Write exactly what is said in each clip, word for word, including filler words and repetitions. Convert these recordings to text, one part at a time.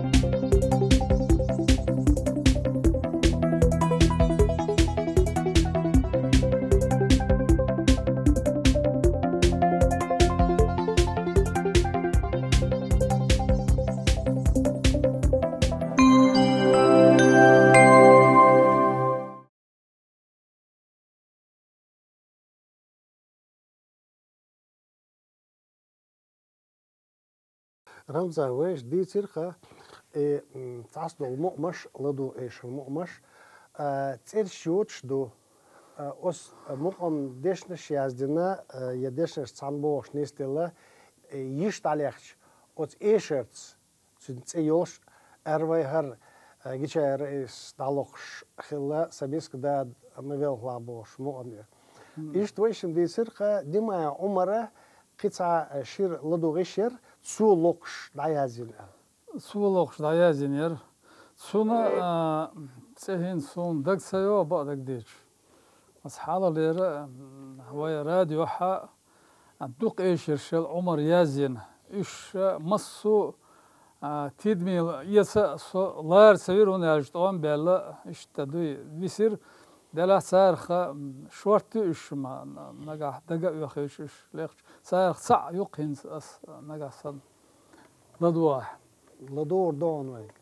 رمزة ويش دي تيرخا تعصدو المؤمش لدو إيش المؤمش تير شوتش دو أس مقام ديشنش يازدنا يديشنش تانبوش نيستيلا يشت عليكش أس إيشرتس تنتيوش أروي هر جيشة رئيس دالوخش خلا سبيسك داد مبيل لابوش مقام إيش تويشن دي تيرخا ديما عمره قطع شير لدو غيشير سو لوكش دايازين سو لوكش دايازين ير سونا تسهين سون دك سيو بعدك ديش بس حالا ليرة هواي راديو حا دوق ايش يرشل عمر يازين ايش مصو تيدمي يسا لار سويرون يالجتوان بيلا ايش تدوي بيصير دلا سارخ شورت ايش ما نجاح دقا يخيش ايش ليخ سارخ صع يقهن اس نجاح صد لدواح لدور دون ويك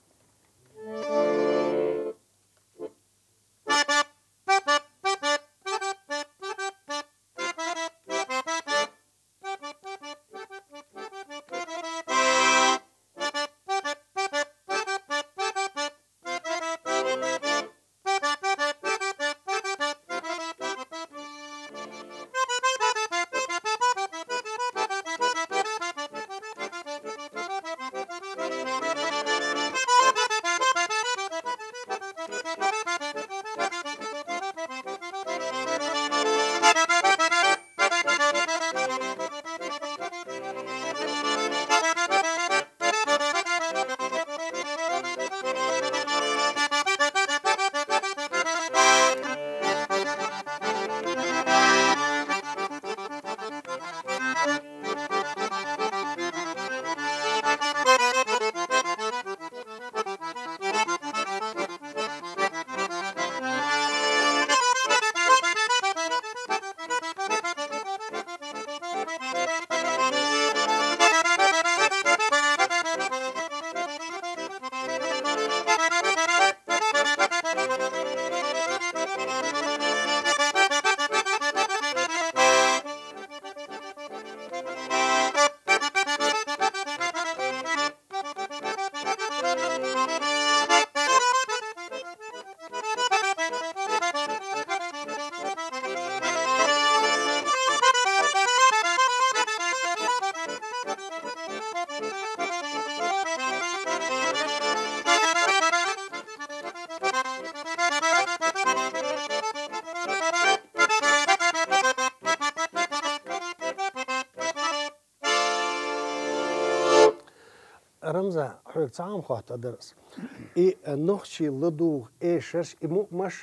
رمزة حوك تعام خواهد أدرس إي نخشي لدوغ إيشرش إمو مش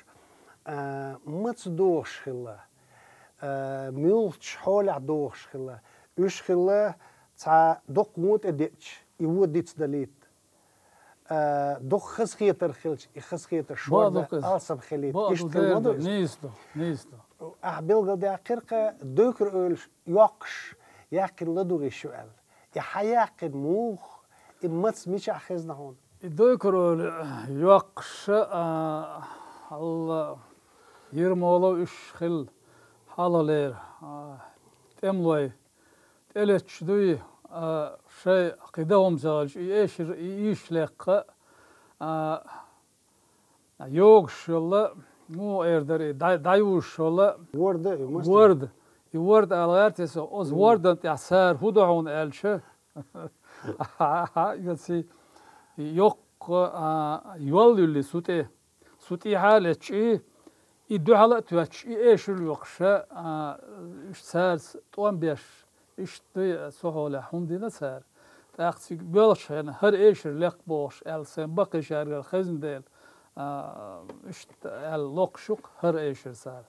متصدوغش خلا ميولش حولع دوغش خلا إيش خلا تا دوق موت أديتش إيوه ديتس دليت دوق خسخيتر خلش إخسخيتر شورد ألسب خليت إيش تلمدو نيستو نيستو أحبيل قد يقرق دوكر أولش يقش يقر لدوغ الشؤال يحياقر موخ إمتس ميش أخذنا هون دوكر يقش الله يرمولو إيش خل حالا لير تملوي تلتش دوي شيء قدام زالج إيش إيش لق يوغش الله مو إيردر دايوش الله ورد ورد يورد على أرتيس أوز ورد أنت عسار هدوعون ألشة يقصي يوق يولي اللي سوتي سوتي حالة شيء يدو حالة تواتش إيش الوقشة إيش سار طوان بيش إيش تي سهولة حمدنا سار تأخذ بيلش هنا هر إيش اللق بوش ألسن بقي شارع الخزن ديل إيش اللق شق هر إيش سار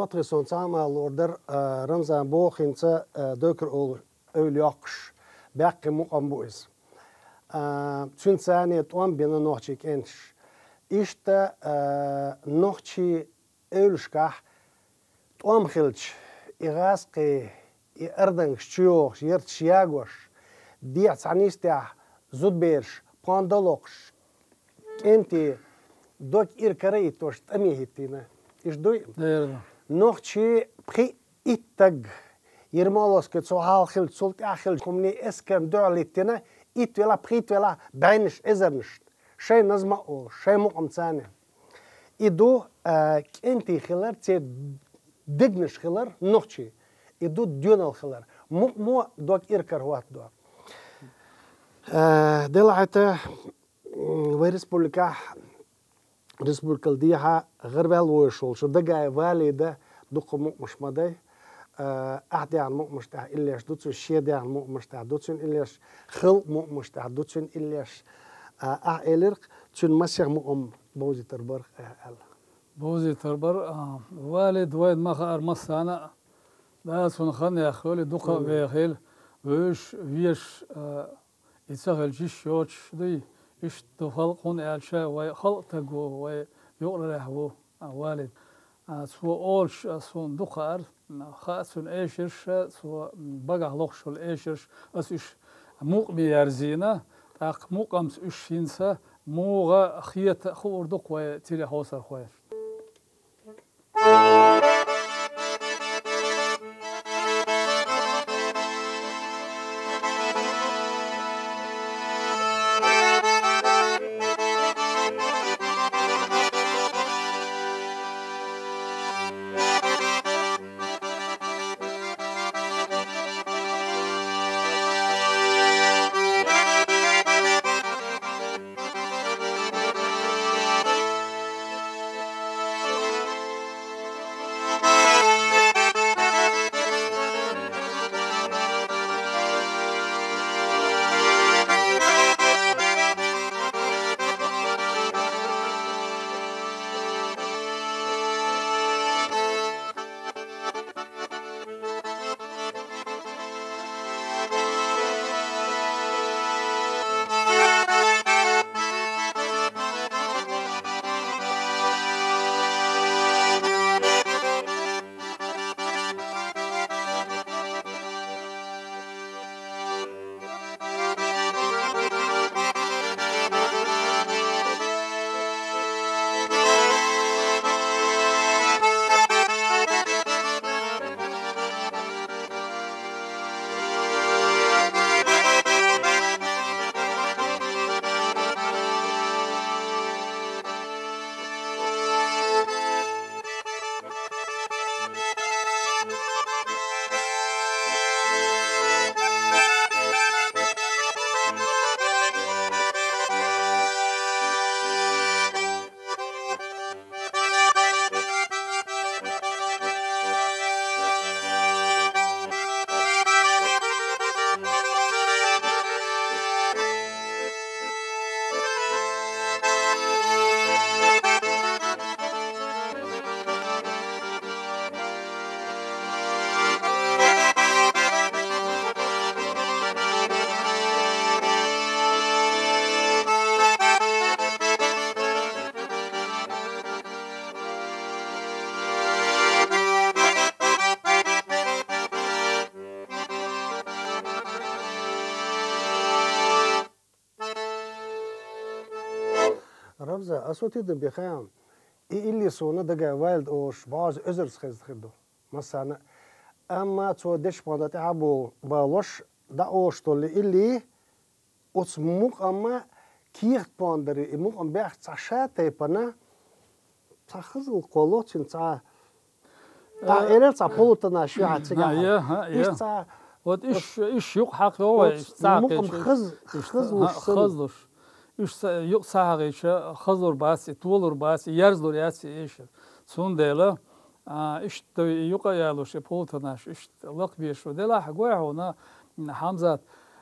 مطري سون تعمل الأوردر رمزان بو خنسة دوكر أول أول يقش باقي مقام بويز تون ثانية توان بينا نوحشي كنش إشتا نوحشي أولشكح توام خلش إغاسقي إردنش تشيوخ يرت شياغوش ديع سانيستيح زود بيرش باندلوكش انتي دوك إركري توش تأمي هتينا إيش دوي نوحشي بخي إتج يرمالوس كتسو هال خلت سولت أخل كمني إسكم دعلتنا إت ولا بخيت ولا بعينش إزرنش شيء نزمة أو شيء مقام ثاني إدو كنتي خلر تي دقنش خلر نوحشي إدو ديون الخلر مو مو دوك إركر هوات دو دلعته ويرسبولكا رسبولكا ديها غير بالوشول شو دقاي والده دق مو مش مدي أحد عن مو مشتاح إليش دوتسون شيء عن مو مشتاح دوتسون إليش خل مو مشتاح دوتسون إليش أح إليرق تون مسيح مو أم بوزي تربر أل بوزي تربر والد وايد ما خار مسانا لا سون خن يا خولي دقة بيخيل ويش ويش يتسهل جيش يوتش دي إيش تخلقون ألشاء وخلق تجو ويقرأه والد سو أولش سو دقة خاصون إيشش سو بقى لقش الإيشش أسيش موق بيرزينا تاق موق أمس إشينسا موغا خيت خور دق وتيري حوصر خوير رمزة أصوتي دم بخام إيه اللي صونا دقا وايلد أوش بعض أزرس خز خدو مثلا أما تو دش باندا تعبو بالوش دا أوش تولي اللي أوس موك أما كيخت باندري موك أم بيخت ساشاتي بنا تخز القولوتين تا تا إيرل تا بولتنا شو هتسجع إيش تا ود إيش إيش يقحق هو موك أم خز خز خزلوش إيش يقصاغيش خزور باس طولور باس يرزلور ياس إيش سونديلا إيش يقا يالوش بولتناش إيش لق بيشو دلا حقوي هنا حمزة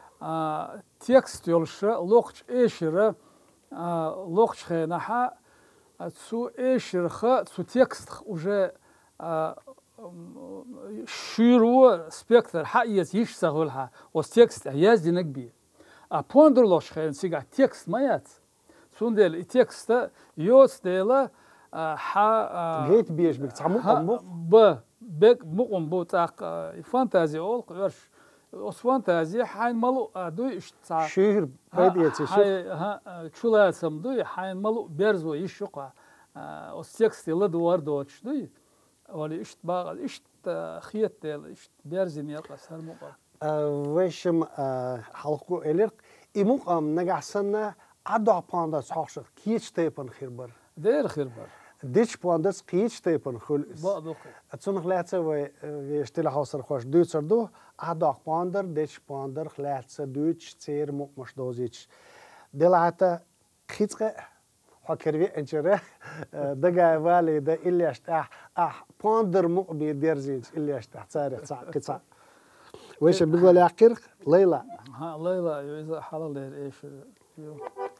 تكست يلش لقش إيشرة لقش خناحة سو إيشر خ سو تكست уже شيرو سبيكتر حقيقة يش سهولها وستكست يازدي نقبي أبوندر لوش خير سيجا تكست ما يات سوندل تكست يوس ديلا ح جيت بيش بك تعمق مق ب بك مقم بو تاق فانتازي أول قرش أس فانتازي حين ملو دوي اشتع شهر بدي تشوف ها شولا سمدوي حين ملو بيرزو يشقى أس تكست لدو وردوش دوي ولی اشت باغ اشت خيط ديل اشت بيرزين يلقى سر مقام وشم حلقو إليق إمقام نجح سنة عدو باندا صحشر كيش تيبن خيربر دير خير بر ديش باندس كيش تيبن خل بعضو اتسون خلاتse we we stille hauser خوش دوتسر دو عدو باندر ديش باندر خلاتse دوتش تير مق مش دوزيش دلعتا خيتقه حكربي انجره دقا والي ده اللي اشتاح اح باندر مقبي ديرزيج اللي اشتاح صار صع قصع ويش بيقول يا قرق ليلى ها ليلى إذا حلال دير إيش يو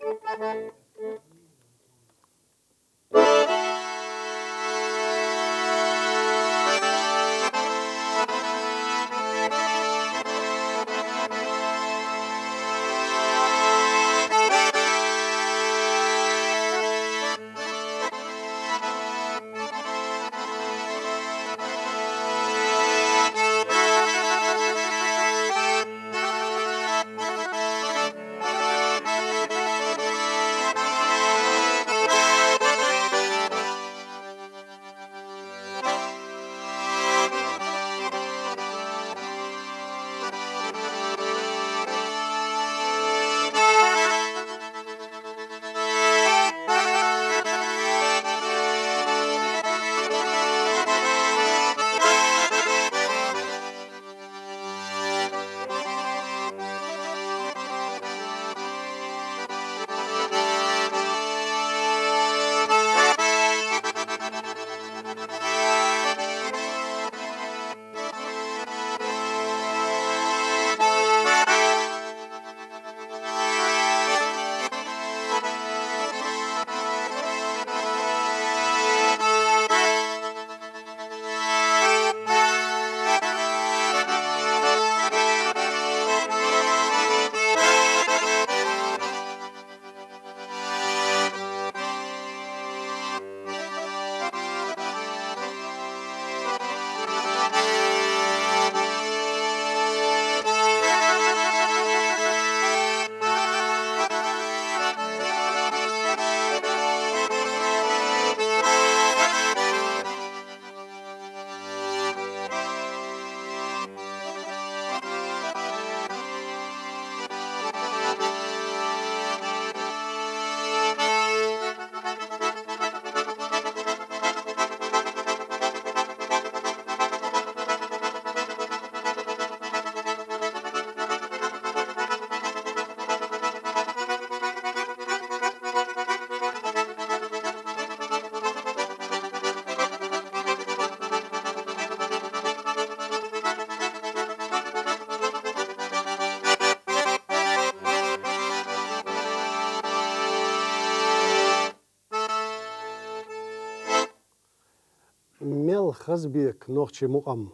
ميل خزبيك نوخشي مقام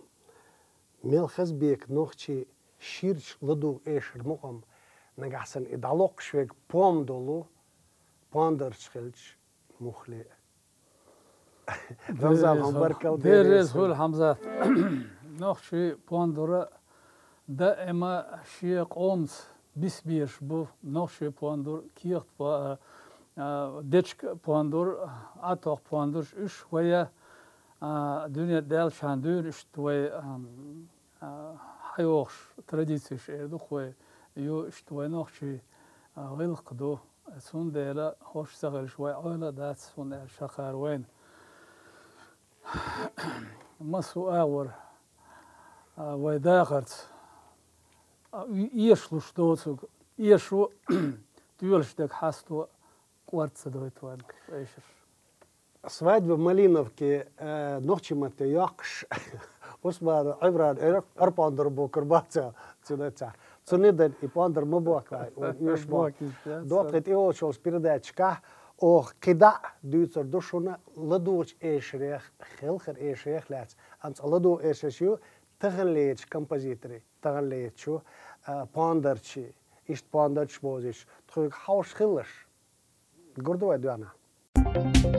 ميل خزبيك نوخشي شيرش لدو ايش المقام نجحسن ادعلوق شويك بوم دولو باندر شخلش مخلي رمزا مباركة ديريز هو الحمزة نوخشي باندورة دائما شي قومت بس بيرش بو نوخشي باندور كيخت با ديتشك باندور اتوق باندورش اش ويا دنيا دال شاندور اشتوي حيوخش تراديسيش اردو خوي يو اشتوي نوخشي غلق دو سون ديلا خوش سغل شوي اولا دات سون ديلا شخار وين ما سؤال ويداخرت يشلوش دوتوك يشو تيولش دك حاستو قوارت دويت وين ايشر свадьба в Малиновке ночи мате яқш осмар عبران ارباندر بو كرباتا تنتا تنيدن يباندر مبوكا ويشبو دوقت ايو شو سبيرداتشكا او قدا دوتر دوشونا لدوش ايشريخ خلخر ايشريخ لاتس امس لدو ايششيو تغليتش كومبوزيتري تغليتشو باندرتشي إيش باندرتش بوزيش تخيل حوش خلش قردوا ادوانا